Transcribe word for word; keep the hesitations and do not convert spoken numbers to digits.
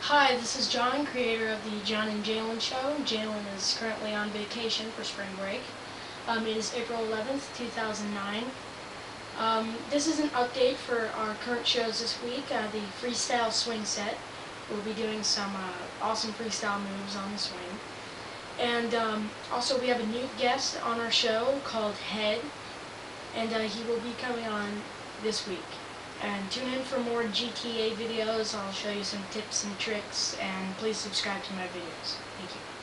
Hi, this is John, creator of the John and Jalen Show. Jalen is currently on vacation for spring break. Um, it is April eleventh, two thousand nine. Um, this is an update for our current shows this week. Uh, the freestyle swing set. We'll be doing some uh, awesome freestyle moves on the swing. And um, also we have a new guest on our show called Head, and uh, he will be coming on this week. And tune in for more G T A videos. I'll show you some tips and tricks, and please subscribe to my videos. Thank you.